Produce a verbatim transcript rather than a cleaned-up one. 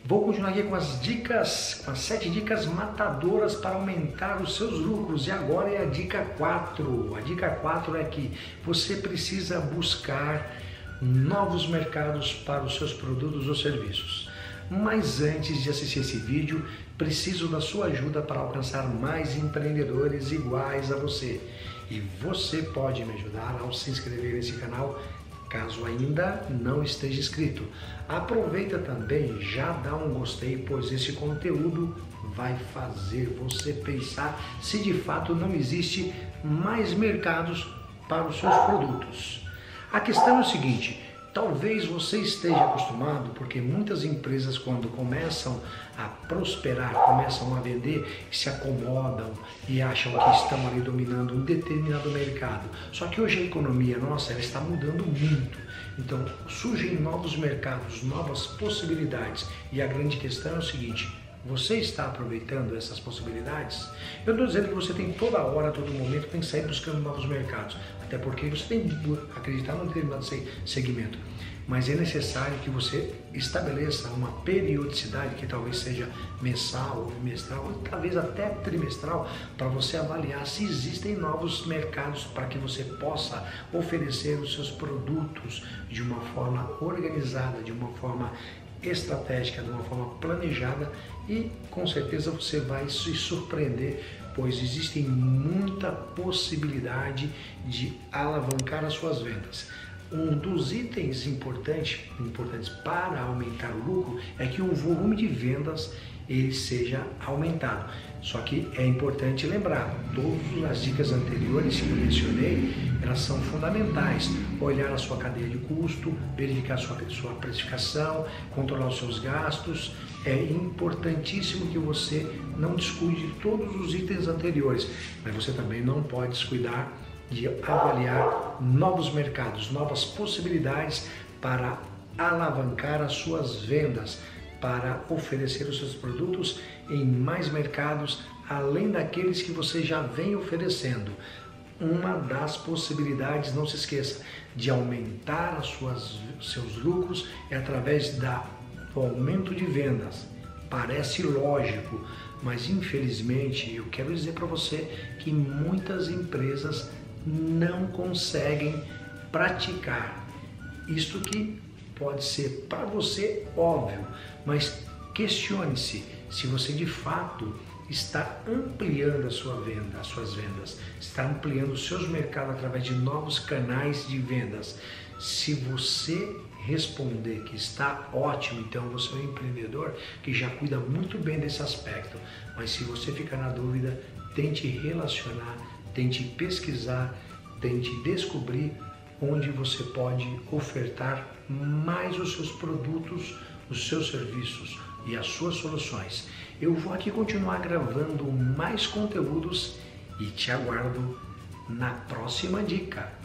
Vou continuar aqui com as dicas, com as sete dicas matadoras para aumentar os seus lucros. E agora é a dica quatro. A dica quatro é que você precisa buscar novos mercados para os seus produtos ou serviços. Mas antes de assistir esse vídeo, preciso da sua ajuda para alcançar mais empreendedores iguais a você. E você pode me ajudar ao se inscrever nesse canal, caso ainda não esteja inscrito. Aproveita também, já dá um gostei, pois esse conteúdo vai fazer você pensar se de fato não existe mais mercados para os seus produtos. A questão é o seguinte: talvez você esteja acostumado, porque muitas empresas, quando começam a prosperar, começam a vender, se acomodam e acham que estão ali dominando um determinado mercado. Só que hoje a economia nossa, ela está mudando muito. Então surgem novos mercados, novas possibilidades. E a grande questão é o seguinte: você está aproveitando essas possibilidades? Eu estou dizendo que você tem toda hora, todo momento, tem que sair buscando novos mercados. Até porque você tem que acreditar num determinado segmento. Mas é necessário que você estabeleça uma periodicidade, que talvez seja mensal, ou bimestral, ou talvez até trimestral, para você avaliar se existem novos mercados para que você possa oferecer os seus produtos de uma forma organizada, de uma forma estratégica, de uma forma planejada, e com certeza você vai se surpreender, pois existem muita possibilidade de alavancar as suas vendas. Um dos itens importantes, importantes para aumentar o lucro é que o volume de vendas ele seja aumentado. Só que é importante lembrar, todas as dicas anteriores que eu mencionei, elas são fundamentais. Olhar a sua cadeia de custo, verificar a sua, sua precificação, controlar os seus gastos. É importantíssimo que você não descuide de todos os itens anteriores, mas você também não pode descuidar de avaliar novos mercados, novas possibilidades para alavancar as suas vendas, para oferecer os seus produtos em mais mercados, além daqueles que você já vem oferecendo. Uma das possibilidades, não se esqueça, de aumentar as suas, seus lucros é através da, do aumento de vendas. Parece lógico, mas infelizmente eu quero dizer para você que muitas empresas não conseguem praticar. Isto que pode ser para você óbvio, mas questione-se se você de fato está ampliando a sua venda, as suas vendas, está ampliando os seus mercados através de novos canais de vendas. Se você responder que está ótimo, então você é um empreendedor que já cuida muito bem desse aspecto. Mas se você ficar na dúvida, tente relacionar, tente pesquisar, tente descobrir onde você pode ofertar mais os seus produtos, os seus serviços e as suas soluções. Eu vou aqui continuar gravando mais conteúdos e te aguardo na próxima dica.